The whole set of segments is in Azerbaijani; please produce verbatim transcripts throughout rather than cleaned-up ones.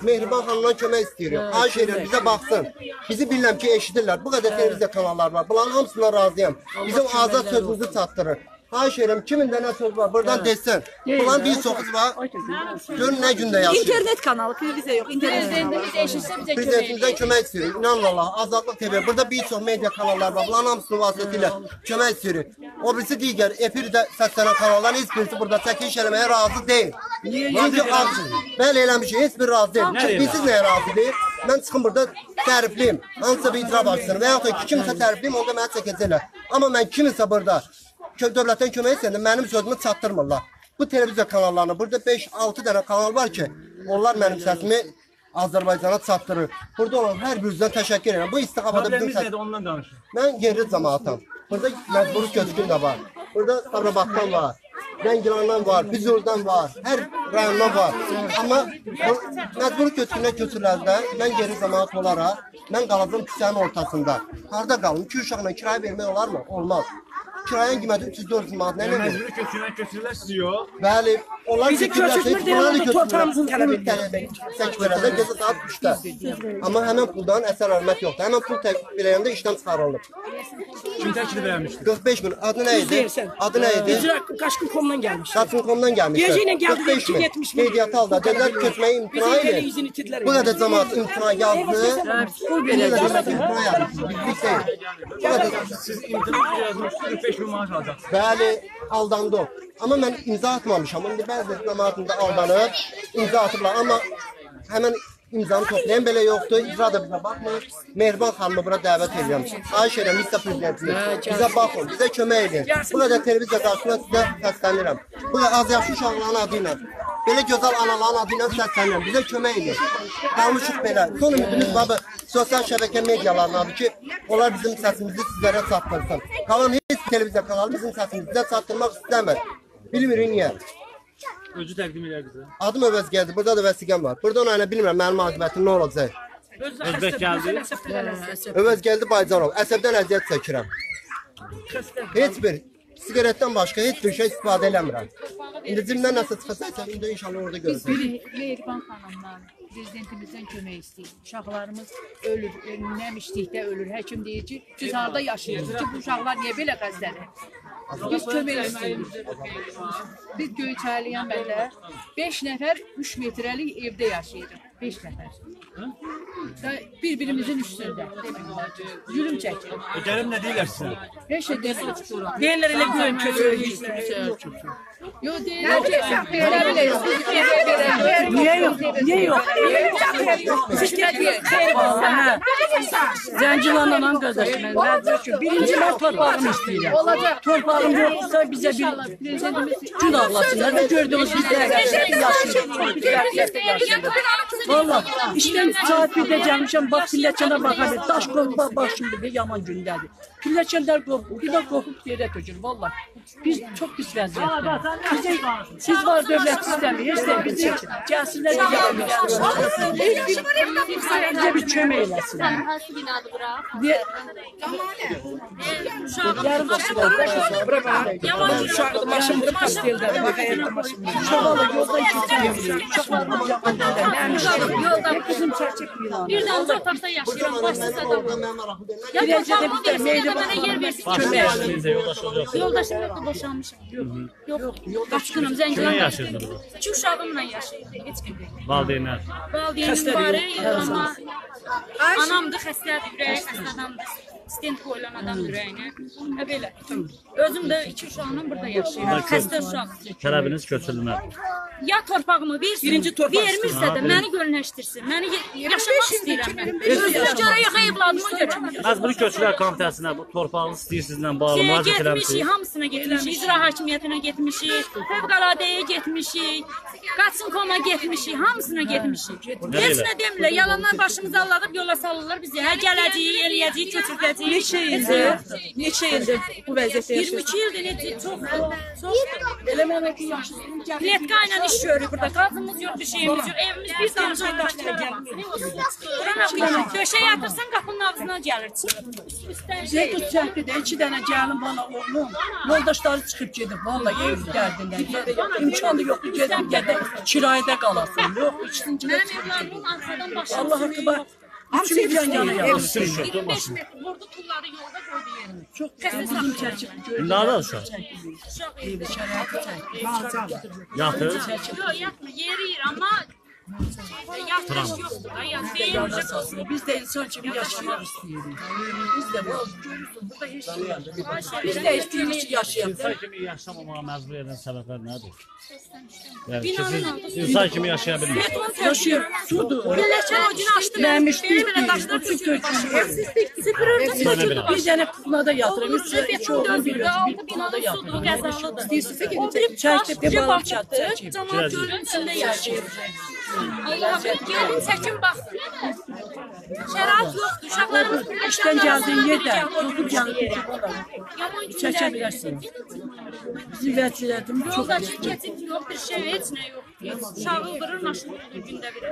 Mehriban xanımdan kömək istəyirik. Xahiş edirəm bizə baxsın. Bizi bilirəm ki, eşidirlər. Bu qədər televiziya kanallar var. Bunların hamısına razıyam. Bizim azad sözümüzü çatdırır. Xahiş edirəm kimin də nə söz var, buradan desin. Bunların bir çoxuz var. Görün nə gündə yaşayır. İnternet kanalı, televiziya yox. Prezidentimiz eşitsə bizə kömək Prezidentimizdən kömək istəyirik. İnanın Allah, Azadlıq T V. Burada bir çox media kanallar var. Bunların hamısının vasitəsilə kömək istəyirik. O birisi digər efirdə səslənən kanalların heç birisi burada çəkiliş eləməyə razı deyil. Çünki bəli eləmişik, heç bir razı deyil. Biz nəyə razı deyil? Mən çıxım burada tərifliyim. Hansısa bir itiraf açsın və yaxud ki, kimsə tərifliyim, onda mənə çəkəcəklər. Amma mən kiminsə burada dövlətdən kömək istəyəndə mənim sözümü çatdırmırlar. Bu televiziya kanallarına, burada beş altı dənə kanal var ki, onlar mənim səsimi Azərbaycana çatdırır. Burada olan hər birinizdən təşəkkür edirəm. Bu istiqamada bizim səsimiz. Mən yerli cəmaatım. Burada məcburi köçkün də var. Burada Sabirabaddan var. Rəngilandan var, Füzuldan var, hər rayondan var. Amma məcburi köçkünə köçürlərdə mən geri cəmaat olaraq, mən qalacağım küçənin ortasında. Harada qalım? İki uşaqla kirayə vermək olar mı? Olmaz. Kirayen qiyməti üç yüz dörd yüz manat. Nə nə? Məcburi köçürlər köçürlər siz yox. Bəli. Onlar bizi köçürmür deyirlər, torpağımızın tələb edir. Sək verəndə gecə saat üçdə. Amma həmin puldan əsər hörmət yoxdur. Həmin pul təklif verəndə işdən çıxarılır. Kim təklif vermişdi? qırx beş min. Adı nə idi? Adı nə idi? İcra Qaçqın komdan gəlmiş. Qaçqın komdan gəlmiş. Gecə ilə gəldi iki yüz yetmiş min. Qeydiyyatı aldı. Dedilər köçməyi imtina edin. Bu qədər cəmaat imtina yazdı. Pul verəcək. İmtina yazdı. Bizlik deyil. Siz imtina yazmışsınız, qırx beş min maaş alacaqsınız. Bəli, aldandı o. Amma mən imza atmamışam. İndi bəzi cəmaatında aldanıb, imza atıblar. Amma həmən imzanı toplayan belə yoxdur. İcra da bizə baxmır. Mehriban xanımı bura dəvət edirəm. Xahiş edirəm, Mista Prezidentimiz. Bizə baxın, bizə kömək edin. Bu qədər televiziya qarşısında sizə səslənirəm. Bu da az yaşlı uşaqların adı ilə. Belə gözəl anaların adı ilə səslənirəm. Bizə kömək edin. Qalmışıq belə. Son ümidimiz var bu sosial şəbəkə medialarının adı ki, onlar bizim səsimizi sizlərə çatdırsın. Qalan heç televiziya kanalı bizim səsimizi sizə çatdırmaq istəmir. Bilmirik niyə. Özü təqdim edir bizə. Adım Övəz gəldi. Burada da vəsiqəm var. Burada ona ilə bilmirəm mənim aqibətim nə olacaq. Özbək gəldi. Övəz gəldi Baycanov. Əsəbdən əziyyət çəkirəm. Heç bir sigaretdən başqa heç bir şey istifadə eləmirəm. İndi cimdən nəsə çıxacaqsa, indi inşallah orada görəcəm. Mehriban xanımdan, prezidentimizdən kömək istəyir. Uşaqlarımız ölür, nəmişlikdə ölür. Həkim deyir ki, siz harada yaşayırsınız ki, bu uşaqlar niyə belə xəstədir? Biz kömək istəyirik. Biz Göyçaylıyan bəndə beş nəfər üç metrəlik evdə yaşayırıq. beş nəfər. Bir-birimizin üstündə. Zülüm çəkir. Gəlib nə deyirlər sizə? Heç şey deyirlər. Deyirlər elə göyün köçürür. Yox, deyirlər ki, belə biləyiz. Niyə yox? Niyə yox? Siz deyir, xeyr olsun, hə. Zəncilanla gözləşmək. Birinci mən torpağımı istəyirəm. Olacaq. Torpağım yoxsa bizə bir gün ağlasınlar və gördüyünüz bizdə yaşayır. Valla, işdən saat birdə gəlmişəm, bax, pilləkənə baxa bir, daş qorxma başımdır, bir yaman gündədir. Pilləkənlər qorxub, bir də qorxub yerə tökür, valla. Biz çox pis vəziyyətdir. Siz var dövlət istəmirsiniz, biz çəkin. Gəlsinlər, bizə bir kömək eləsinlər. Hansı binadır bura? Yarım başlar, yaman uşaqlı maşın qırıb pasteldə, uşaqlarla yolda keçirir, uşaqlarla yaman dövlət. Bizim çərçək binanı. Bir də otaqda yaşayıram, başsız adamım. Ya Biləcədə bizdə meyli var. mənə yer versin. Yoldaşımla da boşanmışım. Yox, qaçqınım, Zəngilan'da. İki uşağımla yaşayırdı, heç kim deyil. Valideynlər. Valideynim var, amma anamdır, xəstədir, ürəyi xəstə adamdır. Stent qoyulan adam ürəyinə. Və belə. Özüm də iki uşağımla burada yaşayıram. Xəstə uşaq. Tələbiniz köçürülmə. Ya torpağımı versin, vermirsə də məni gölünləşdirsin. Məni yaşamaq istəyirəm mən. Özümə görə yox, evladımı görə. Məcburi köçürlər komitəsinə bu torpağınız istəyirsizlə bağlı müraciət Getmişik, eləmişik. hamısına getmişik. İcra hakimiyyətinə getmişik, fövqələdəyə getmişik, qaçın koma getmişik, hamısına getmişik. Heç nə demirlər, yalanlar başımızı alladıb yola salırlar bizi. Hə, gələcəyik, eləyəcəyik, köçürdə gələcək. Neçə ildir? Neçə ildir bu vəziyyətdə iyirmi iki yaşayırsınız? ildir necə çox çox. Elə mənə ki yaşlısın gəl. Pletka ilə iş görürük burada. Qazımız yox, bir şeyimiz yox. Evimiz bir damcı daşlara gəlmir. Buranı döşə yatırsan qapının ağzına gəlir. Zeyt çəkdi, iki dənə gəlim bana oğlum. Yoldaşları çıxıb gedib. Vallahi ev dərdindən. İmkanı yoxdur gedib gedib kirayədə qalasın. Yox, ikisinci də Mənim evlərimin arxadan başa. Allah haqqı hamısı yan yana yapır. iyirmi beş metr vurdu pulları yolda qoydu yerini. Çox bizim çəkib görürük. Nə var uşaq? Uşaq evdə. Şəraiti çəkib. Yatır. Yox, yatmır, yeriyir amma yatırış yoxdur. Ay, yatırış olsun. Biz də insan kimi yaşamaq istəyirik. Biz də bu görürsün, burada heç şey yoxdur. Biz də istəyirik ki, yaşayaq. İnsan kimi yaşamamağa məcbur edən səbəblər nədir? Yəni ki, siz insan kimi yaşaya bilmirsiniz. Yaşayır, sudur. Birləşən o gün açdı. Məmiş Belə daşlar tökülür. Sıfırırdı, töküldü. Bir dənə kuklada yatırıq. Üç iki oğlum bir bir kuklada yatırıq. İstəyirsinizsə gedib çəkib bir balıq çatdı. Camaat gölün içində yaşayır. Allah'ım gelin çəkin bax. Şərait yoxdur. Uşaqlarımız İşdən gəldiyin yerdə, çoxu gəlib. yaman Çəkə bilərsin. Bizim vəziyyətimiz çox yoldakı keçid yox, bir şey heç nə yoxdur. Uşağı qırır, maşını tutur gündə biri.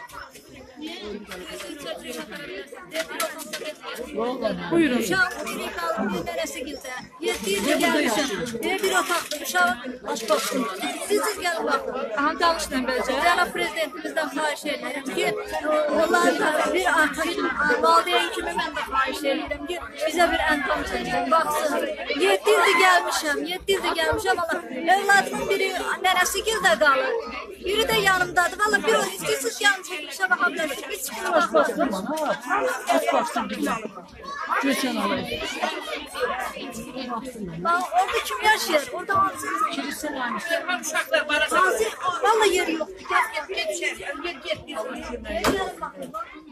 Buyurun. Uşaq Amerikalı nərəsi gildə. yeddi il gəlmişəm. Belə bir otaqda uşaq baş baxsın. Siz siz gəlin baxın. Aha, danışın beləcə. Cənab prezidentimizdən xahiş edirəm ki, onların da bir artıq valideyn kimi mən də xahiş edirəm ki, bizə bir əntəm çəkin, baxsın. yeddi ildir gəlmişəm, yeddi ildir gəlmişəm, Allah. Evladımın biri nərəsi gildə qalır. Biri də yanımdadır. Valla bir o istəyirsiniz gəlin çəkilişə baxa bilərsiniz. Biz çıxın Baş baxmasın. baxsın bana. Baş baxsın bilmem. Geçen alayım. Bax, orada kim yaşayır? Orada hansı kilise varmış? Hansı? Valla yeri yoxdur. Gel, gel, gel, gel, gel, gel, gel, baxın.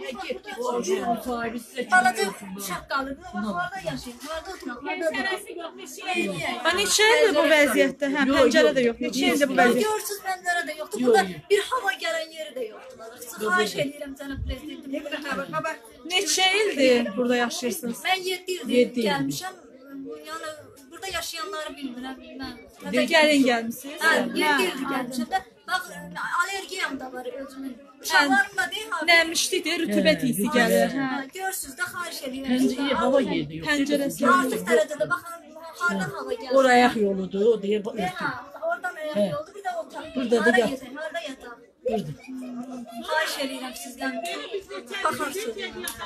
Balaca uşaq qalır. Orada yaşayır. Orada oturaq. Ha, neçə ildir bu vəziyyətdə? Hə, pəncərə də yox. Neçə ildir bu vəziyyətdə? Görürsünüz, pəncərə də yoxdur. Burada bir hava gələn yeri də yoxdur. Xahiş edirəm cənab prezidentim. Neçə ildir burada yaşayırsınız? Mən yeddi ildir gəlmişəm. Yəni burada yaşayanları bilmirəm. Mən Bir gəlin gəlmisiniz? Hə, yeddi ildir gəlmişəm də. Bax, allergiyam da var özümün. Uşaqlarım da deyil, ha. Nəmişlidir, rütubət hissi gəlir. Hə. Hə, görürsünüz də xahiş edirəm. Pəncəyə hava yerdə yox. Pəncərəsi. Artıq dərəcədə baxın, hardan hava gəlir. Oraya ayaq yoludur, o deyir. Hə, oradan ayaq yoldu, bir də otaq. Burada da Hara yat. gedək, harda yataq? Xahiş edirəm sizdən. Baxarsınız.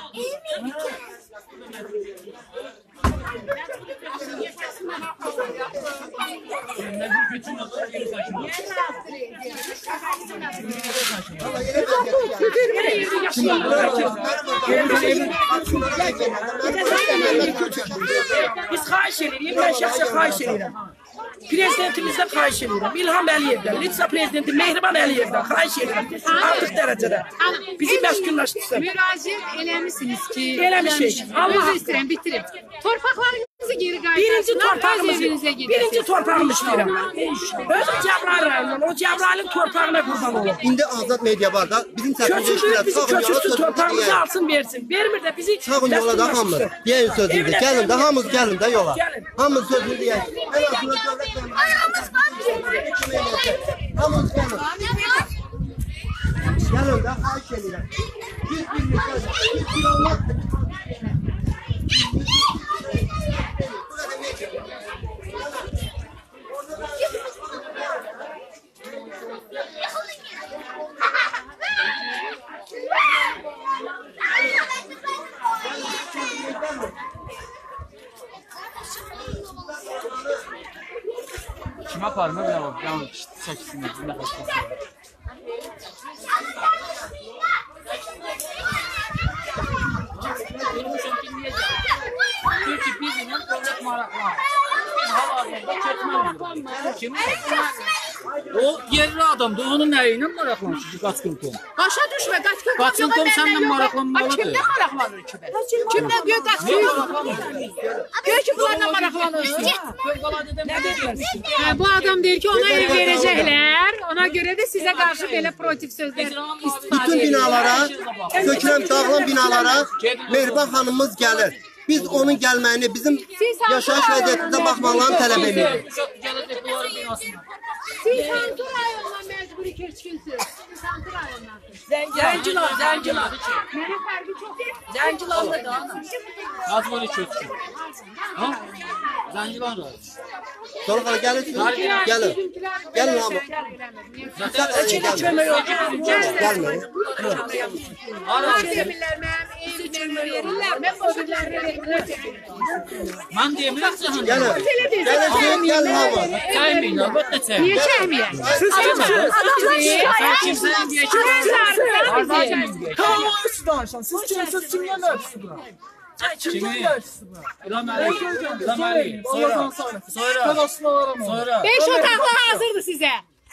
Biz xahiş edirik, mən şəxsən xahiş edirəm. Prezidentimizdən xahiş edirəm. İlham Əliyevdən, Litsa prezidenti Mehriban Əliyevdən xahiş edirəm. Artıq dərəcədə bizi məşğullaşdırsın. Müraciət eləmişsiniz ki, Eləmişik. Allah Özür istəyirəm, bitirib. Torpaqlarınızı geri qaytarsınlar. Birinci öz torpağımız, evinizə gedəsiniz. birinci torpağımız deyirəm. Öz Cəbrayıl rayonundan, o Cəbrayılın torpağına qurban olun. İndi azad media var da bizim Köçürür, səsini bizi köçürsün, torpağımızı alsın, versin. Vermir də bizi Sağın yola da hamı. Deyən sözüydü. Gəlin də hamımız gəlin də yola. Gəlin. Hamımız sözünü deyək. Ən azından dövlət Ayağımız hamımız gəlin. Gəlin də xahiş edirəm. Biz birlikdə, biz bir olmaq. Kim aparmır bir bak, yan çəksinlər, bir nəfəs çəksinlər. Çünki bizimlə dövlət maraqlar. Hal-hazırda keçmə Kim? O yerli adamdır, onun nə ilə maraqlanır ki, qaçqın tom? Başa düşmə, qaçqın tom. Qaçqın tom səndən maraqlanmalıdır. Kimdən maraqlanır ki bə? Kimdən göy qaçqın? Göy ki bunlarla maraqlanırsın. Nə deyirsən? Hə, bu adam deyir ki, ona ev verəcəklər. Ona görə də sizə qarşı belə protiv sözlər istifadə Bütün edir. binalara, kökürəm dağılan binalara Mehriban xanımımız gəlir. Biz onun gəlməyini, bizim yaşayış vəziyyətimizə baxmalarını tələb edirik. Çok gelecek bunların binasına. Siz hangi rayondan mecburi keçkinsiniz? Siz hangi rayondan? Zəncilər, zəncilər. Mənim fərqi çox. Zəncilərdə də ana. Mecburi çöktü. Ha? Zancılar var. Sonra xala gəlirsiniz, gəlin. Gəlin hamı. Heç də kömək yox. Gəlməyin. Demirlər mənim evimə verirlər. Mən o günlərdə verirlər. Ben demirəm sana. Gəlin. Gəlin, gəlin hamı. Çaymayın, albatta çay. Niyə çəkməyək? Sen kimsen diye kim? Tamam, üstü danışan. Siz kimsiniz, kimdən ölçüsü Kimi? Ramali. Ramali. Sonra. Sonra. Sonra. Beş otaqlı hazırdır sizə.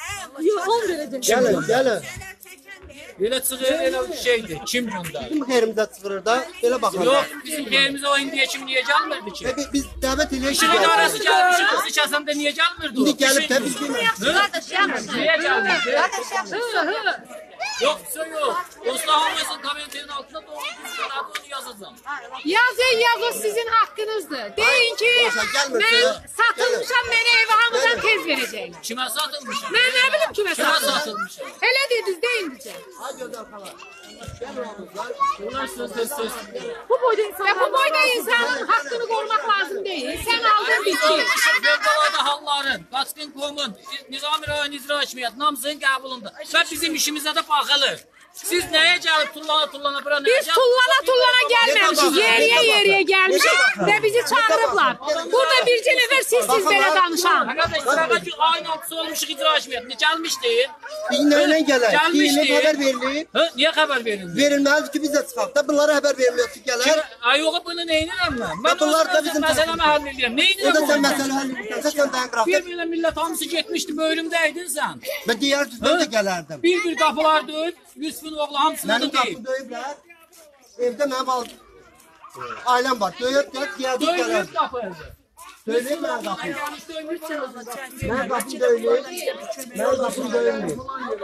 Gəlin, gəlin. Elə çıxır, elə şeydir. Kim göndər? Bizim xeyrimizə çıxırır da, elə baxın. Yok, bizim yerimizə o indiyə kim niyə gəlmirdi ki? Peki biz dəvət edirik ki, İşin idarəsi gəlmişik, qızı kəsəndə niyə gəlmirdi o? İndi gəlib də biz bilmirik. Niyə gəlmirdi? Hı, hı. Yok, söz yok. Oslahamasın komenterin altında doğru düzgün adı onu yazacağım. Yazın, yazın sizin haqqınızdır. Deyin ki, mən satılmışam, mənə evi hamıdan tez verəcəklər. Kimə satılmışam? Mən nə bilim kimə Kimə satılmışam. satılmışam? Elə dediniz, deyin bizə. Ay gözəl xala. Bunlar söz söz söz. Bu boyda insan, bu boyda insanın haqqını qorumaq lazım deyil. Sən aldın bitti. Olmuşum fövqəladə halların, Qaçqın Qomun, Nizami rayon icra hakimiyyəti namzının qəbulunda və bizim işimizə də baxılır. Siz nəyə gəlib tullana tullana bura nəyə Biz tullana tullana gəlməmişik, yeriyə yeriyə gəlmişik və bizi çağırıblar. Burada bircə nəfər sizsiz belə danışan. Qardaş, sırağa ki, ayın altısı olmuşuq icra hakimiyyətində, gəlmişdir. Dinləyinə gələk. Dinləyinə Gəlmişdir. xəbər verilir. Hə, niyə xəbər verildi? Verilməlidir ki, biz də çıxaq da. Bunlara xəbər verilmiyor ki, gələr. Ay yox, bunu neynirəm mən? Mən bunlar da özüm bizim məsələmə həll edirəm. O da Neynirəm sən onu? məsələ həll edirsən, sən dayan qıraqda. Bir belə millət hamısı getmişdi, bölümdəydin sən. Mən digər düzdən də gələrdim. Bir-bir qapılar döyüb, Yusufun oğlu hamısını Mənim da deyib. qapı döyüblər. Evdə mənim al- ailəm var. Döyüb gəl, gəldik Döyüb gələrdim. qapı evdə. Döyüb mənim qapım. Mənim qapım döyülür. Mənim qapım döyülmür.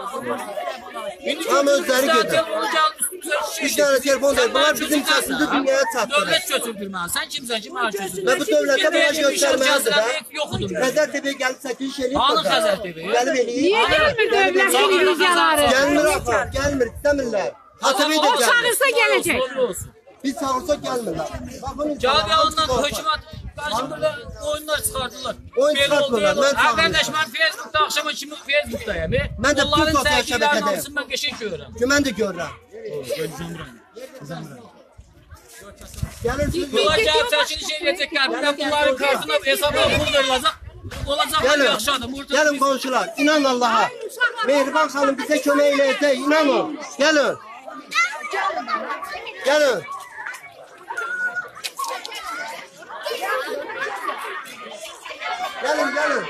Amma özləri gedir. Üç dənə telefon deyil. Bunlar bizim səsində dünyaya çatdırır. Dövlət götürdür mən. Sən kimsən ki, mənə götürdür? Və bu dövlətə buna göstərməlidir də. Yoxudur. Xəzər T V gəlib çəkiliş eləyib. Hanı burada. Xəzər T V? Gəlib eləyib. Niyə gəlmir dövlətin iliziyaları? Gəlmir axı, gəlmir, istəmirlər. H T V də O gəlmir. çağırsa gələcək. Biz çağırsa gəlmirlər. Baxın, Cavab yalandan hökumət qarşımda oyunlar çıxardılar. Oyun Belə çıxartmırlar, oldu, mən Ha, çağırdım. qardaş, mən Facebookda axşama kimi Facebookdayım. Mən də Onların bütün sosial zənglərini şəbəkədəyim. hamısını mən qəşəng görürəm. Ki, mən də görürəm. Gəlirsiniz. Bunlar gəlib çəkiliş eləyəcəklər. Bir də bunların kartına hesabına pul veriləcək. Olacaq Gəlin, yaxşı adam. Burada gəlin qonşular, inan Allaha. Mehriban xanım bizə kömək eləyəcək, inanın. Gəlin. Gəlin. Gəlin, gəlin.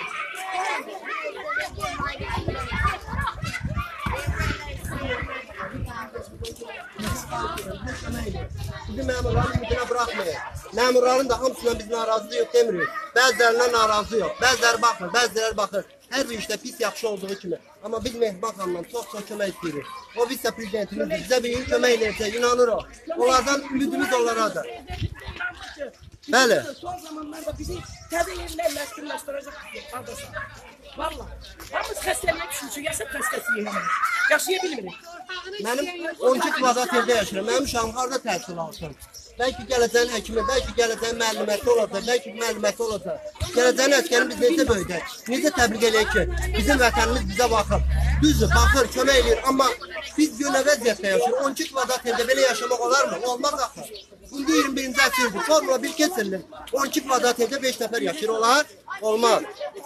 Bizi məmurların ümidinə buraxmayın. Məmurların da hamısından biz narazı yox demirik. Bəzilərindən narazı yox. Bəziləri baxır, bəziləri baxır. Hər bir işdə pis yaxşı olduğu kimi. Amma biz Mehriban xanımdan çox-çox kömək istəyirik. O vitse prezidentimizdir. Bizə bir gün kömək eləyəcək, inanırıq. Onlardan ümidimiz onlaradır. Bəli. Son zamanlarda bizi təzə yerlərlə məşğullaşdıracaq adasa. Valla. Hamımız xəstəliyə düşmüşük, yaşam xəstəsiyik hamımız. Yaşaya bilmirik. Mənim on iki kvadrat evdə yaşayıram. Mənim uşağım harada təhsil alsın? Bəlkə gələcəyin həkimi, bəlkə gələcəyin müəlliməsi olacaq, bəlkə müəlliməsi olacaq. Gələcəyin əskərini biz necə böyüdək? Necə təbliğ eləyək ki, bizim vətənimiz bizə baxır. Düzdür, baxır, kömək eləyir. Amma biz günə vəziyyətdə yaşayırıq. on iki kvadrat evdə belə yaşamaq olar mı? Olmaz axı. İndi iyirmi birinci əsrdir. Formula bir keçirilir. on iki kvadrat evdə beş nəfər yaşayır. Olar? Olmaz.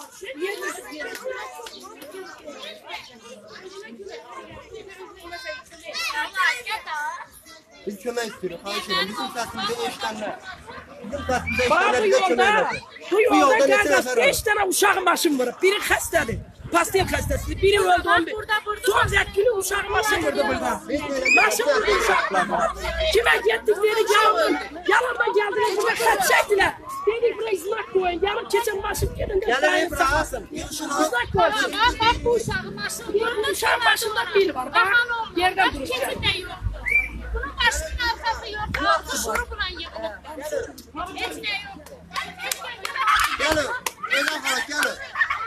Biz kömək istəyirik, xahiş edirəm. Bizim səsimizi eşitənlər. Bizim səsimizə eşitənlər Bu bizə yolda, kömək edir. bu Bu yolda yolda neçə qardaş nəfər beş var? dənə uşağın başım vurub. Biri xəstədir. Pastel xəstəsidir. Biri öldü. on bir. Son zətkili uşağın başım vurdu burada. Başım vurdu uşaqlarına. Kimə getdik dedik yalan. Yalandan gəldilər burada xət çəkdilər. Dedik buraya znak koyun. Yarım keçən başım gedin. Gəlin bura. Yığışın. Znak koyun. Bak bu uşağın başında. Bir uşağın başında bir var. Bak yerdən durur. Keçid də yox. Bunun başının arxasında Şunu bulan yığılıb. Heç nə yox. Gəlin. Elən xala gəlin.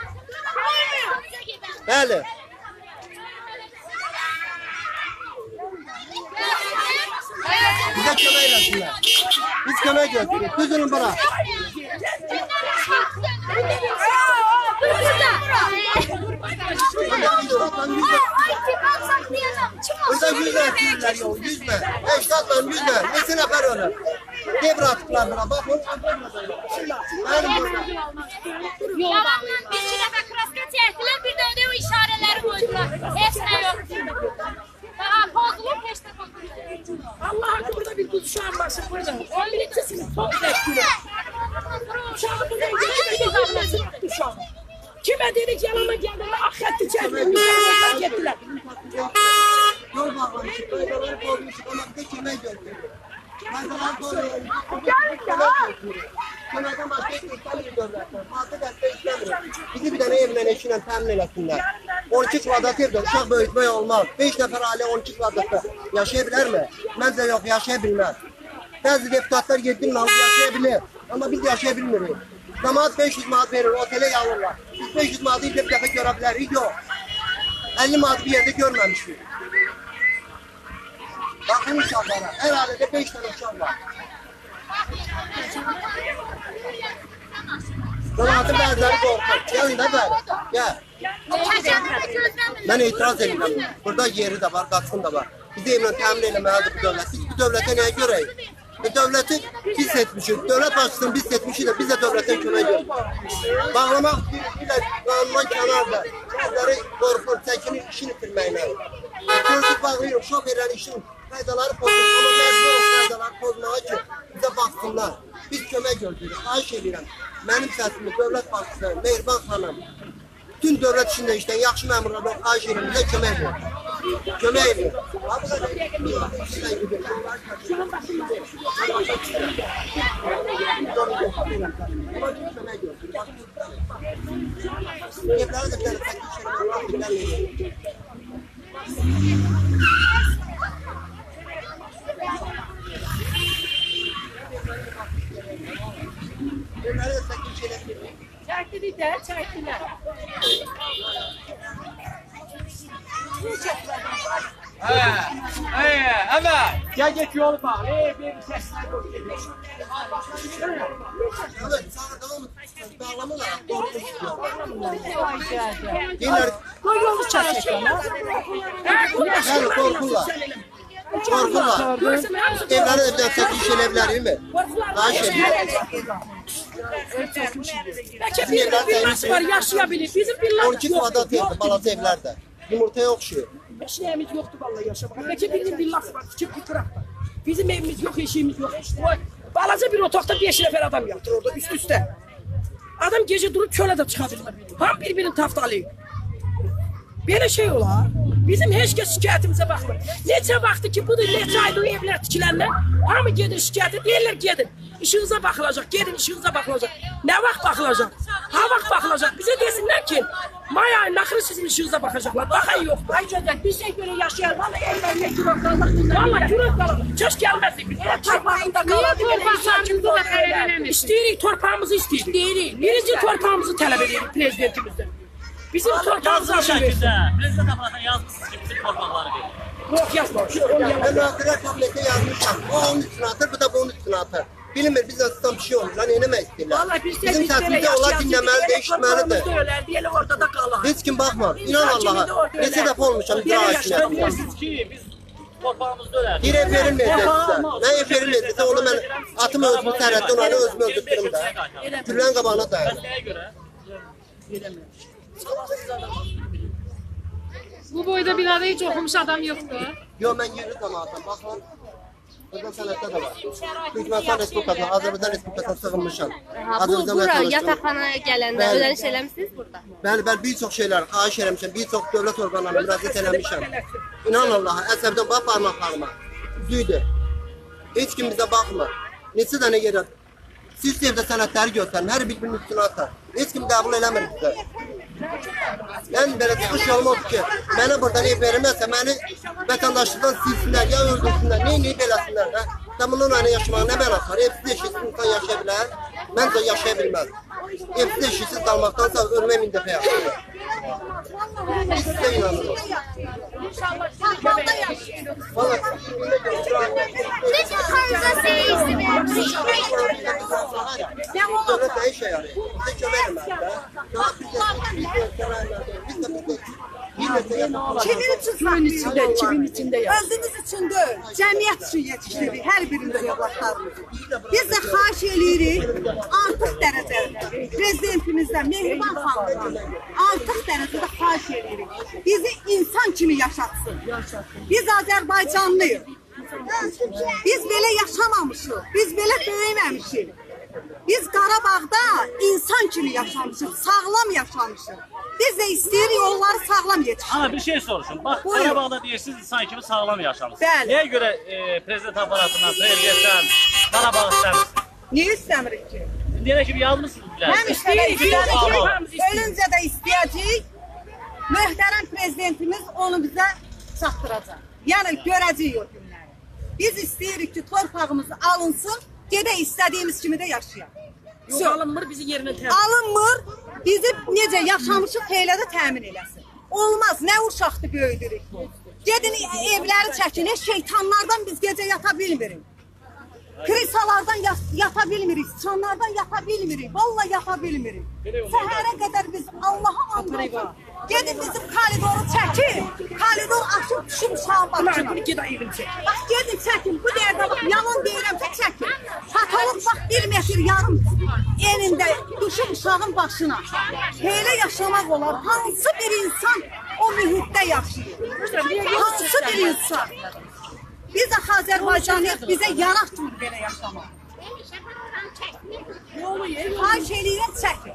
Bəli. Bizə kömək eləsinlər. Biz kömək götürürük. Düzülün bura. Burada yüzlə etdirirlər yol, yüzlə. Eştatla yüzlə. Neçə nəfər ölür? Debr atıqlar bura, baxın. Mənim burada. Yalanla bir iki dəfə kraska çəkdilər, bir də o işarələri qoydular. Heç nə yox. Daha pozulub, heç nə pozulub. Allah haqqı burada bir kız uşağın başı burada. on birinci sınıf son bekliyor. Uşağı buraya getirdik uşağı. Kime dedik yanıma geldiler, akhetti çekmiş, yanıma gettiler. Yol bağlamışıq, qaydaları pozmuşuq, amma bizə kömək götürürük. Qaydaları pozmuşuq, kömək götürürük. Köməkdən başqa heç istəmirik dövlətdən, maddi dəstək istəmirik. Bizi bir dənə evlə eşinə təmin eləsinlər. on iki kvadrat evdə uşaq böyütmək olmaz. beş nəfər ailə on iki kvadratda yaşaya bilərmi? Məncə yox, yaşaya bilməz. Bəzi deputatlar yeddi min alıb yaşaya bilir, amma biz yaşaya bilmirik. Cəmaət beş yüz manat verir, otelə yalırlar. Biz beş yüz manatı ildə bir dəfə görə bilərik, yox. əlli manat bir yerdə görməmişdik. Baxın uşaqlara, hər ailədə beş dənə uşaq var. Cəmaətin bəziləri qorxur. Gəlin də bəli, gəl. Mən etiraz edirəm. Burada yeri də var, qaçqın da var. Bizi evlə təmin eləməlidir bu dövlət. Biz bu dövlətə nəyə görəyik? Bu dövləti biz seçmişik. Dövlət başçısını biz seçmişik də biz də dövlətdən kömək görürük. Bağlamaq istəyirlər, qanundan kənarda. Bizləri qorxur, çəkinir, işin itirməklə. Gördük, bağlayırıq, şoferlərin işin qaydaları pozur. Amma məcbur qaydaları pozmağa ki, bizə baxsınlar. Biz kömək görürük, xahiş edirəm. Mənim səsimi dövlət başçısı, Mehriban xanım, bütün dövlət işində işləyən yaxşı məmurlardan xahiş edirəm, bizə kömək verin. Kömək edin. Evləri də bir dənə təklif edirəm. Evləri də təklif edirəm. Çəkdiler, çəkdiler. Hə, hə, əvvəl. Gəl get yolu bax. Ey, bir səslər qoy gedir. Evet, sağdan bağlamırlar. Doğru istiyor. Deyirlər, Bu yolu çəkəcək ona. yəni qorxurlar. Qorxurlar. Evləri də bir dənə təklif edə bilərikmi? Xahiş edirəm. Bəlkə bir villası var, yaşayabilir. Bizim on villamız iki yoxdur. kvadrat yerdə, balaca evlərdə. Yumurtaya oxşuyur. Eşiyemiz yoktu vallahi yaşamak. Belki birinin villası var, küçük bir tarafta. Bizim evimiz yok, eşiğimiz yok. Balaca bir otaqda beş nəfər adam yatır orada üst üste. Adam gece durup çöle de çıkabilir. Ham birbirini taftalıyır. Böyle şey olar. Bizim heç kəs şikayətimize bakmır. Neçə vaxtı ki budur, neçə aydır o evlər tikilenler. Hamı gedir şikayət deyirlər gedin. İşinize bakılacak, gelin işinize bakılacak. Ne vaxt bakılacak? Ha vaxt bakılacak. Bize desinler ki may ayının axırı sizin işinize bakacaklar. Bakan yoktur. Ay gözler bize göre yaşayan valla evlerine gürok kalır. Valla gürok kalır. Keş gelmezdik. Ele torpağında kalır. Torpaqlarımızı da tələb eləmir. İsteyirik, torpağımızı isteyirik. İsteyirik. Birinci torpağımızı tələb edirik prezidentimizden. Bizim torpağımızı Yazılı aşın versin. şəkildə prezident aparatına yazmışsınız ki, bizim torpaqları verin. Yok yazmamış. Ben nakıra tablete yazmışam. O onun üstüne atır, bu da bunun üstüne atır. Bilinmir, biz nasıl bir şey olur. Lan yenemek istiyorlar. Vallahi biz Bizim sesimizi onlar dinlemeli, değiştirmelidir. Diyelim orada da kalır. Hiç kim bakmaz. İnan Allah'a. Neçə dəfə olmuşam icra hakimiyyətində. Bilirsiniz ki, biz torpağımızı ölərdik. Bir ev verilmedi size. Ne ev verilmediyse onu ben atımı özümü sərhəddə, onları özümü öldürtürüm da. Güllərin qabağına dayanır. Nəyə görə? Bu boyda binada hiç okumuş adam yoktu. Yo, mən yerli cəmaatım, baxın. Burada sənətdə də var. Türkmənistan Respublikasına, Azərbaycan Respublikasına sığınmışam. Ha, bu bura yatakxanaya gələndə Bəli. ödəniş eləmisiniz burada? Bəli, bəli, bir çox şeylər xahiş eləmişəm, bir çox dövlət orqanlarına müraciət eləmişəm. İnan Allaha, əsəbdən bax barmaqlarıma. Düzdür. Heç kim bizə baxmır. Neçə dənə yerə siz evdə sənətləri göstərin, hər bir-birinin üstünə atar. Heç kim qəbul eləmir bizə. Mən belə çıxış yolum odur ki, mənə buradan ev verilməzsə, məni vətəndaşlıqdan silsinlər, ya öldürsünlər, neyi beləsinlər də. Sən bunun aynı yaşamağa nə mən atar? Evsiz eşiksiz insan yaşaya bilər, məncə yaşaya bilməz. Evsiz eşiksiz qalmaqdansa ölmək min dəfə yaxşıdır. Sizə inanırım. Biz yukarıda seyizli vermişik. Dövlət nə işə yarayır? Bizə kömək eləməlidir. Kimin için Kimin içinde, kimin içinde ya? Özünüz için değil, cəmiyyət üçün yetişdiririk hər birimiz evlatlarımızı. Biz də xahiş edirik artıq dərəcədə prezidentimizdən, Mehriban xanımdan artıq dərəcədə xahiş edirik. Bizi insan kimi yaşatsın. Biz Azərbaycanlıyıq. Biz belə yaşamamışıq, biz belə böyüməmişik. Biz Qarabağda insan kimi yaşamışıq, sağlam yaşamışıq. Biz də istəyirik onları sağlam yetişdirir. Ana bir şey soruşun. Bax, Buyurun. Qarabağda deyirsiniz insan kimi sağlam yaşamışsınız. Bəli. Niyə görə e, prezident aparatından, prezidentdən Qarabağ istəmirsiniz? Niyə istəmirik ki? Deyək ki, yazmışsınız bilər. Həmişə də istəyəcəyik, ölüncə də istəyəcəyik. Möhtərəm prezidentimiz onu bizə çatdıracaq. Yəni görəcəyik o günləri. Biz istəyirik ki, torpağımız alınsın, gedək istədiyimiz kimi də yaşayaq. Yox, alınmır, bizi yerinə təmin. Alınmır, bizi necə yaşamışıq elə də təmin eləsin. Olmaz, nə uşaqdır böyüdürük bu. Gedin evləri çəkin, şeytanlardan biz gecə yata bilmirik. Krisalardan yata bilmirik, sıçanlardan yata bilmirik, vallahi yata bilmirik. Səhərə qədər biz Allah'a andırıq. Gedin bizim koridoru çəkin, koridor açıb düşün uşağın başına. Bax, gedin çəkin, bu derdə bax, yalan deyirəm ki, çəkin. Patolog bax, bir metr yarım elində düşün uşağın başına. Elə yaşamaq olar, hansı bir insan o mühitdə yaşayır? Hansı bir insan? Biz də Azərbaycanlıyıq, bizə yaratmır belə yaşamaq. Xahiş eləyirəm, çəkin.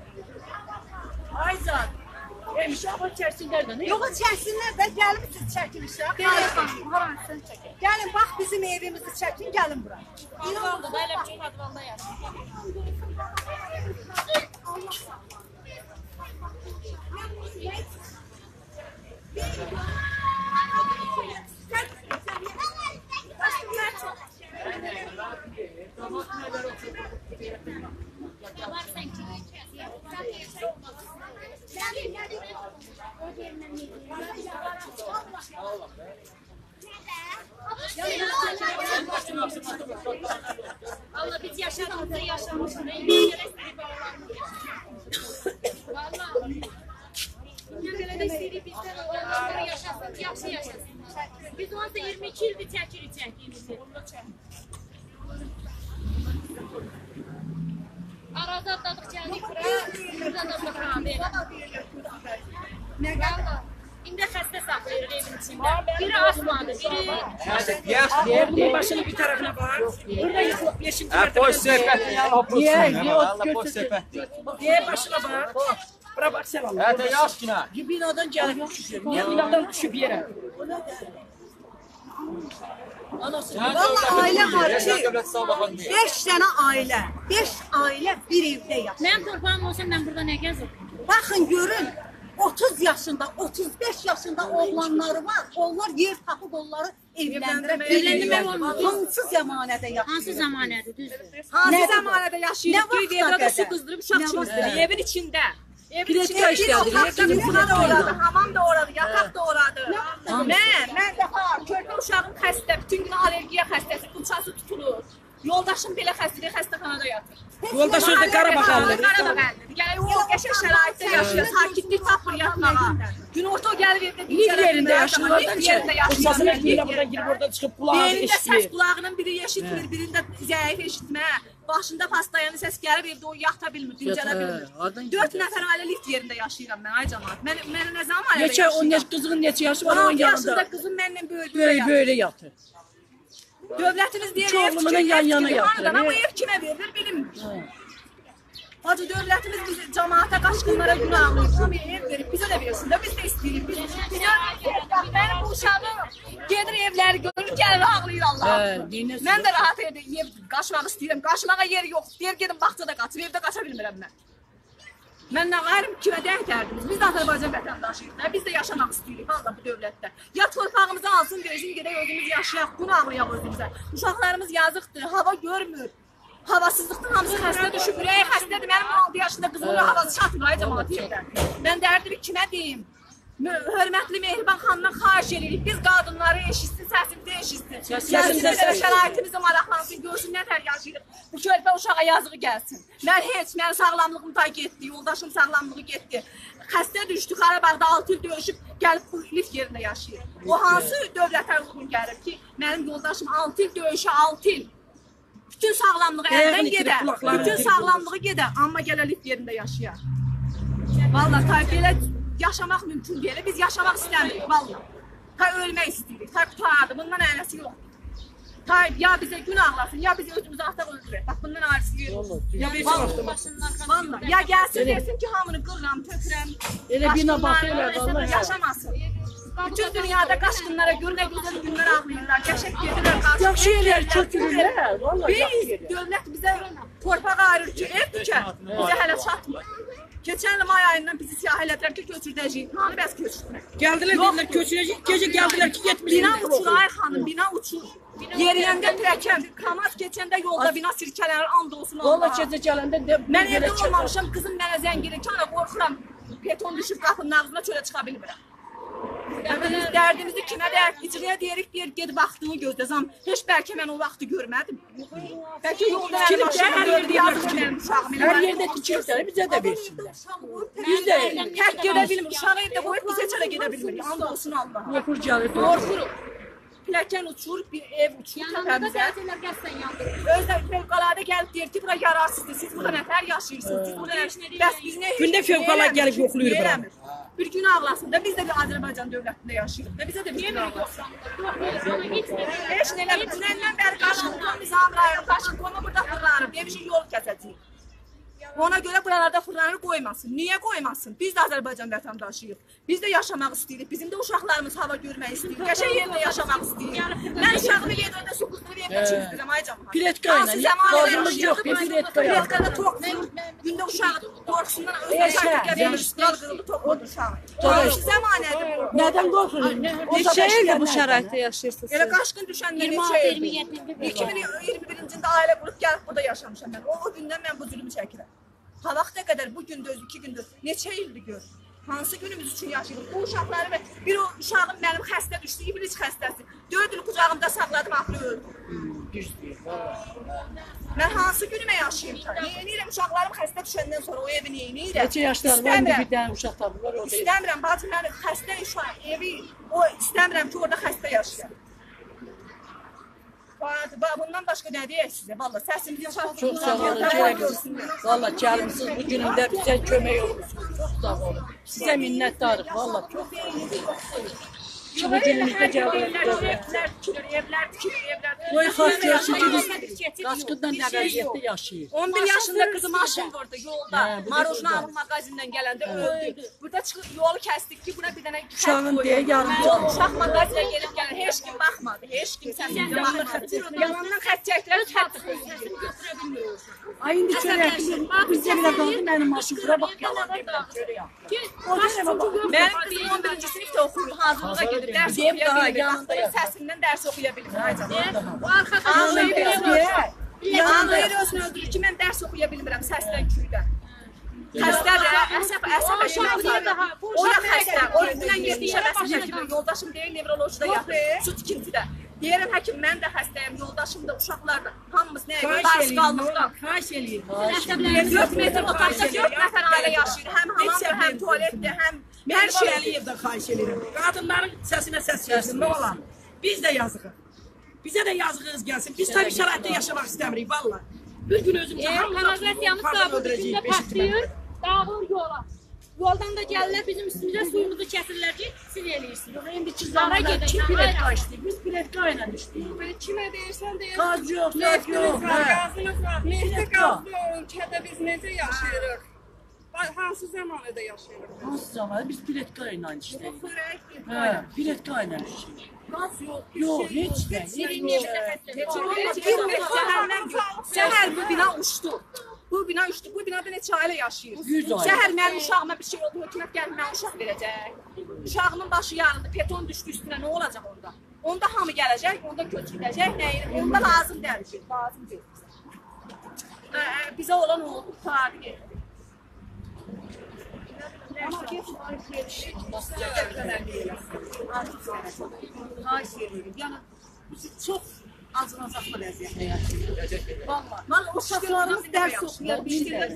Ayzad, uşağı çəksinlər də, nə? Yox, çəksinlər də, gəlin siz çəkin uşaq. Gəlin, bax bizim evimizi çəkin, gəlin bura. Advalda da elə çox advalda yaşayır. Allah biz yaşadığımızda yaşamışız. Vallahi. Dünyada da istəyirik bizdən olanları yaşasın, yaxşı yaşasın. Biz ondan iyirmi iki ildir çəkirik çəkdiyimizi. Arada atladık gəldik bura, burada da bakalım. Valla. İndi xəstə saxlayırıq evin içində. Biri asmadı, biri... Evin başını bir tarafına bak. Burada yok, yeşil tarafına. Boş söhbətin yanı hopursun. Boş söhbət. Diye başına bak. Bura bak sen Allah. Hətta yaş günah. Bir binadan gelip düşüyor. Niye binadan düşüp yere? Valla aile var ki, beş tane aile, beş aile bir evde yaşıyor. Mənim torpağım olsa mən burada nə gəzim? Bakın görün, otuz yaşında, otuz beş yaşında oğlanları var. Onlar yer tapıp onları evlendirip Evləndirmək olmaz. Hansı zamanədə yaşıyor? Hansı zamanədir, düzdür? Hansı zamanədə yaşayırıq? Ne Göy vaxta evdə su qədər? qızdırıb uşaq çimizdirik evin içində. Evin Platika içində işlədi. bir otaq da oradı, hamam da oradı, yataq da oradı. Mən, mən dəfə körpə uşağım xəstə, bütün gün allergiya xəstəsi, qılçası tutulur. Yoldaşım belə xəstəliyə xəstəxanada yatır. Yoldaş özü Qarabağ alır. Qarabağ əldir. Yəni o qəşəng şəraitdə yaşayır, sakitlik tapır yatmağa. Gün orta o gəlir evdə Bir yerinde yaşıyorlar. Bir yerində O sazına yaşayır. girip buradan girip oradan çıkıp kulağını Birində səs eşitmiyor. qulağının biri eşitmir, birində zəif eşitmə. Başında pastayanı səs gəlir, evdə o yata bilmir, dincələ bilmir. Dörd nəfər ailə lift yerində yaşayıram mən, ay cəmaat. Mən mən nə zaman ailədə Neçə, o ne, yaşayıram? kızın neçə yaşı var on onun altı yanında. yaşında qızım mənlə böyle Böyle böyle yatır. Dövlətimiz deyir, İki ev oğlunun yan yana yatır. Ama ev kimə verilir bilinmir. Hacı dövlətimiz bizi cəmaata, qaçqınlara günah alır. Hamıya ev verib, bizə də versin də, biz də istəyirik. Biz, bizə, bax, mənim bu uşağım gedir evləri görür, gəlir ağlayır Allah. Mən də rahat evdə ev qaçmaq istəyirəm. Qaçmağa yer yox. Deyir gedin bağçada qaçım, evdə qaça bilmirəm mən. Mən nə qayırım kimə deyək dərdimiz? Biz də Azərbaycan vətəndaşıyıq. Biz də yaşamaq istəyirik vallahi bu dövlətdə. Ya torpağımızı alsın, versin, gedək özümüz yaşayaq, bunu ağlayaq özümüzə. Uşaqlarımız yazıqdır, hava görmür. Havasızlıqdan hamısı xəstə düşüb, ürəyi xəstədir. Mənim on altı yaşında qızımın havası çatmır, ay cəmaat yerdə. Mən dərdimi kimə deyim? Hörmətli Mehriban xanımdan xahiş edirik. Biz qadınları eşitsin, səsimizi eşitsin. Səsimizi şəraitimizi maraqlansın, görsün nə tər yaşayırıq. Bu körpə uşağa yazığı gəlsin. Mən heç, mənim sağlamlığım da getdi, yoldaşım sağlamlığı getdi. Xəstə düşdü, Qarabağda altı il döyüşüb, gəlib bu lift yerində yaşayır. O hansı dövlətə uyğun gəlir ki, mənim yoldaşım altı il döyüşü, altı il. Bütün sağlamlığı əldən gedə, bütün sağlamlığı gedə, amma gələ lift yerində yaşayar. Vallahi ta belə yaşamaq mümkün deyil. Biz yaşamaq istəmirik vallahi. Ta ölmək istəyirik. Ta qutardı. Bundan əyləsi yoxdur. Ta ya bizə gün ağlasın, ya biz özümüzü ataq öldürək. Bax bundan ayrısı yoxdur. Ya bir vallahi. Ya gəlsin desin ki, hamını qırıram, tökürəm. Elə bina baxırlar vallahi. Yaşamasın. Bütün dünyada qaçqınlara görə nə gözəl günlər ağlayırlar. Qəşəng gedirlər, qaçqın. Yaxşı yerlər köçürürlər. Vallahi yaxşı yerlər. Biz dövlət bizə torpaq ayırır ki, ev tikər. Bizə hələ çatmır. Keçən il may ayından bizi siyah elədilər ki, köçürdəcəyik. Hanı bəs köçürdilər? Gəldilər, dedilər köçürəcəyik. Gecə gəldilər ki, yetmiş bina uçur, ay xanım, bina uçur. Yeriyəndə pürəkəm, kamaz keçəndə yolda bina sirkələnir, and olsun Allah. Valla gecə gələndə... Mən evdə olmamışam, qızım mənə zəng edir ki, ana qorxuram. Beton düşüb qapının ağzına çölə çıxa bilmirəm. Biz dərdimizi kimə deyək, icraya deyirik, deyir, ged vaxtını gözləzəm. Heç bəlkə mən o vaxtı görmədim. Bəlkə yolda hər maşını gördü, yazıq ki, mənim uşağım. Hər yerdə tikirlər, bizə də versinlər. Biz də tək gedə bilmir, uşağı evdə qoyub biz heç elə gedə bilmirik. And olsun Allah. Qorxur gəlir. Qorxuruq. Piləkən uçur, bir ev uçur təpəmizə. Özdə fövqəladə gəlib deyir ki, bura yararsızdır, siz burada nətər yaşayırsınız, siz burada bəs biz nə... Gündə fövqəladə gəlib yoxluyur bura. Bir gün ağlasın da, biz də bir Azərbaycan dövlətində yaşayırıq da, bizə də bir gün ağlasın. Heç nələ, nəndən bəri Qaşınqon Nizam rayonu, Qaşınqonu burada fırlanırıq, demişik yol kəsəcəyik. Ona görə buralarda fırlanır qoymasın. Niyə qoymasın? Biz də Azərbaycan vətəndaşıyıq. Biz də yaşamaq istəyirik. Bizim də uşaqlarımız hava görmək istəyir. Qəşəng yerdə yaşamaq istəyir. Mən uşağımı gedəndə su quzunu vermək üçün istəyirəm, ay cəmaat. Piletka ilə, lazımız yox, bir piletka ilə. Piletkada tok vurur. Gündə uşağı qorxusundan özünə gəlmiş, qal qırıldı, tok vurdu uşağı. Hansı zəmanədir bu? Nədən qorxuruz? Neçə ildir bu şəraitdə yaşayırsınız? Elə qaşqın düşəndə neçə ildir? iki min iyirmi birincində ailə qurub gəlib burada yaşamışam mən. O gündən mən bu zülmü çəkirəm. Ha vaxta qədər bu gündür, iki gündür, neçə ildir gör. Hansı günümüz üçün yaşayırıq? Bu uşaqları və bir o uşağım mənim xəstə düşdü, iblis xəstəsi. Dörd il qucağımda saxladım, axırı öldü. Mən hansı günümə yaşayayım ki? Neynirəm uşaqlarım xəstə düşəndən sonra o evi neynirəm? Neçə yaşlar var, bir dənə uşaq tapırlar orada. İstəmirəm, bacım, mən xəstə uşaq evi, o istəmirəm ki, orada xəstə yaşayam. Bundan başqa nə deyək sizə? Valla səsimizi çatdırın. Çox sağ olun, gəlmişsiniz. Valla gəlmişsiniz bu günümdə bizə kömək olursunuz. Çox sağ olun. Sizə minnətdarıq, valla çox sağ olun. Ki bu günümüzdə gəldiniz. Evlər tikilir, evlər tikilir, evlər tikilir. Qoy xas yaşayın ki, biz qaçqından nə vəziyyətdə yaşayır. on bir yaşında qızı maşın vurdu yolda. Marojna alın mağazindən gələndə öldü. Burada çıxıb yolu kəsdik ki, buna bir dənə uşağın deyə yarımcı olmuş. Uşaq mağazinə gelib gəlir, heç kim baxmadı, heç kim səsində baxmadı. Yalandan xət çəkdirər, xət səsini götürə bilmir o uşaq. Ay, indi çörəkli, bizə belə qaldı, mənim maşın bura bax, yalan deyirəm, çörək. Mənim qızım on birinci sinifdə oxuyub, hazırlığa gedir. Dərs oxuya bilmir. Səsindən dərs oxuya bilmir. Bu arxa Yanında özünü öldürür ki, mən dərs oxuya bilmirəm səsdən küydən. Xəstədir, əsəb, əsəb əşəb. O da xəstə. O yüzdən getmişəm əsəb həkimə. Yoldaşım deyil, nevrolojide yatır, su tikintidə. Deyirəm həkim, mən də xəstəyəm, yoldaşım da, uşaqlar da. Hamımız nəyə görə? Darısqallıqdan. Xahiş eləyir. dörd metr otaqda dörd nəfər ailə yaşayır. Həm hamamdır, həm tualetdir, həm hər şey. Əliyevdən xahiş eləyirəm. Qadınların səsinə səs versin, nə olar? Biz də yazığıq. Bizə də yazığınız gəlsin. Biz tabii şəraitdə yaşamaq istəmirik, valla. Bir gün özümüzə Kanalizasiyamız qabıldığında patlayır, dağılır yola. Yoldan da gəlirlər bizim üstümüzə suyumuzu kəsirlər ki, sil eləyirsiniz. İndiki zamanda kim biletka işləyir? Biz biletka ilə işləyirik. Kimə deyirsən deyir. Qaz yox, zət yox. Qazınız var. Nefti qazlı ölkədə biz necə yaşayırıq? Hansı zamanədə yaşayırıq? Hansı zamanədə? Biz biletka ilə işləyirik. Hə, biletka ilə işləyirik. Qaz yox. Yox, heç də. Səhər bu bina uçdu. Bu Bu bina üçdür. Bu binada neçə ailə yaşayır? yüz ailə. Səhər mənim uşağıma bir şey oldu, hökumət gəlib mənə uşaq verəcək. Uşağımın başı yarıldı, beton düşdü üstünə, nə olacaq onda? Onda hamı gələcək, onda köçürüləcək, nə edir? Onda lazım deyil ki, lazım deyil. Ə, bizə olan oldu, tarih edir. Amma yəni çox acınacaqlı vəziyyətdə yaşayır. Vallahi. Vallahi uşaqlarımız dərs oxuya bilmirlər.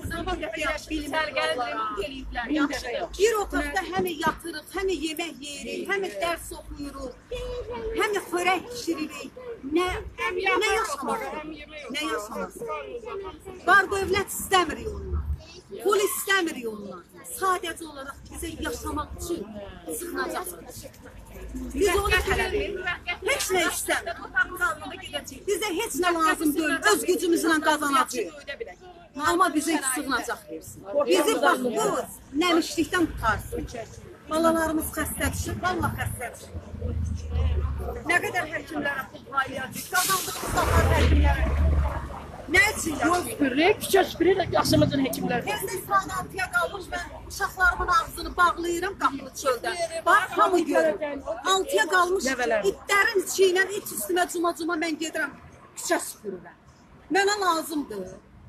Bir otaqda həm yatırıq, həm yemək yeyirik, həm dərs oxuyuruq, həm xörək bişiririk. Nə nə yaşamaq? Nə yaşamaq? Var dövlət istəmir onlar. Pul istəmir onlar. Sadəcə olaraq bizə yaşamaq üçün sıxınacaqlar. Biz onu tələb edirik. Heç nə istəmirik. Bizə heç nə lazım deyil. Öz gücümüzlə qazanacağıq. Amma bizə sığınacaq versin. Bizi bax bu nəmişlikdən qutarsın. Balalarımız xəstə düşür, vallahi xəstə düşür. Nə qədər həkimlərə pul paylayacaq, qazandığımız zaman həkimlərə. Nə üçün Yol süpürürük, küçə süpürürük, yaşımızın həkimləri. Tezdə saat altıya qalmış, mən uşaqlarımın ağzını bağlayıram qapını çöldə. Bax, hamı görür. altıya qalmış, itlərin içi ilə, it üstümə cuma-cuma mən gedirəm, küçə süpürürəm. Mənə lazımdır.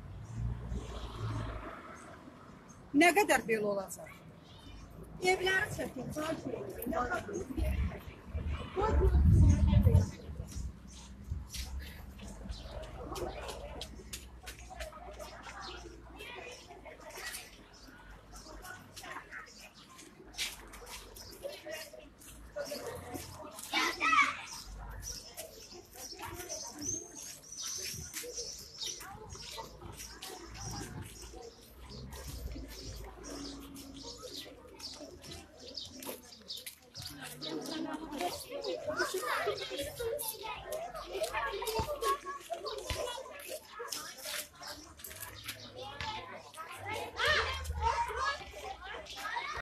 Nə qədər belə olacaq? Evləri çəkin,